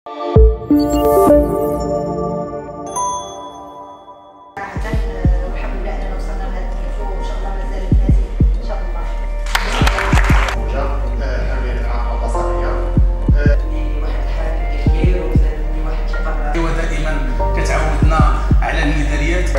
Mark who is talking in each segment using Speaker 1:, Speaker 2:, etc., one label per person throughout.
Speaker 1: والحمد لله اننا وصلنا لهذا النيفو وان شاء الله مازال مزيد ان شاء الله.
Speaker 2: حامل الاعاقه البصريه
Speaker 1: واحد الحافز كبير وزادني واحد الثقه.
Speaker 3: ودائما كتعودنا على الميداليات.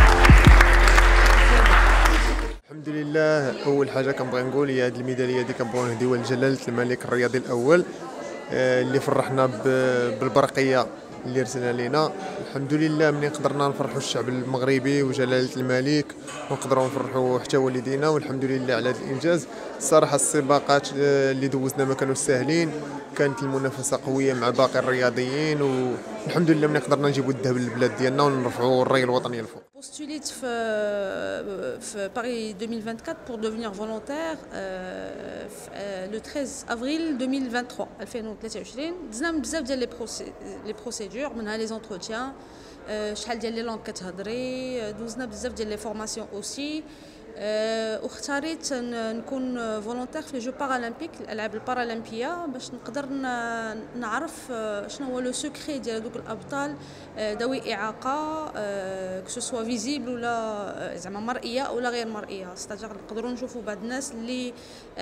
Speaker 2: الحمد لله. اول حاجه كنبغي نقول هي هذه الميداليه هذه كنبغيو نهديوها لجلاله الملك الرياضي الاول اللي فرحنا بالبرقيه اللي رسلنا لينا. الحمد لله ملي قدرنا نفرحوا الشعب المغربي وجلاله الملك ونقدروا نفرحوا حتى والدينا، والحمد لله على هذا الانجاز. الصراحه السباقات اللي دوزنا ما كانوا ساهلين، كانت المنافسه قويه مع باقي الرياضيين، والحمد لله ملي قدرنا نجيبوا الذهب للبلاد ديالنا ونرفعوا الرايه الوطنيه للفوق.
Speaker 4: Postulé في Paris 2024 pour devenir volontaire le 13 avril 2023 دزنا من بزاف ديال لي بروسيدور، منها لي زونتروتيان، شحال ديال لي لونغ كتهضري، دوزنا بزاف ديال لي فورماسيون اوسي. واختاريت نكون فولونتير في لي جو بارالمبيك، الالعاب البارالمبيه، باش نقدر نعرف شنو هو لو سكري ديال دوك الابطال ذوي اعاقه، كو سوا فيزيبل ولا زعما مرئيه او لا غير مرئيه. ستاجير نقدروا نشوفوا بعض الناس اللي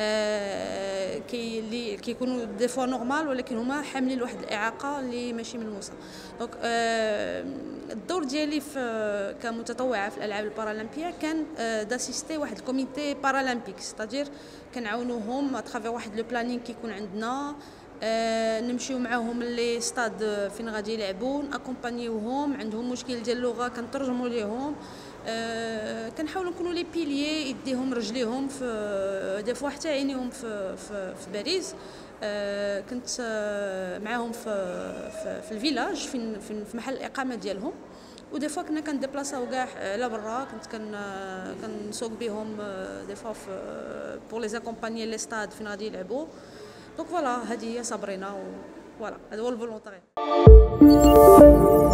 Speaker 4: كيكونوا دي فوا نورمال ولكن هما حاملين واحد الاعاقه اللي ماشي ملموسه. دونك الدور ديالي كمتطوعه في الالعاب البارالمبيه كان داسيستي واحد الكوميتي بارالمبيك، ستادير كنعاونوهم اترافير واحد لو بلانين كيكون عندنا، نمشيو معاهم لي ستاد فين غادي يلعبوا، ناكومبانيوهم، عندهم مشكل ديال اللغه كنترجموا ليهم، كنحاولوا نكونوا لي بيليي يديهم رجليهم في دي فوا حتى عينيهم في باريس. كنت معاهم في الفيلاج في محل الاقامه ديالهم، ودي فوا كنا كنديبلاصاو كاع على برا، كنت كنسوق بهم دي فوا بور لي زاكومبانيي لي ستاد فين غادي يلعبوا. دونك فوالا هذه هي صابرينا، فوالا هذا هو الفولونتاريات.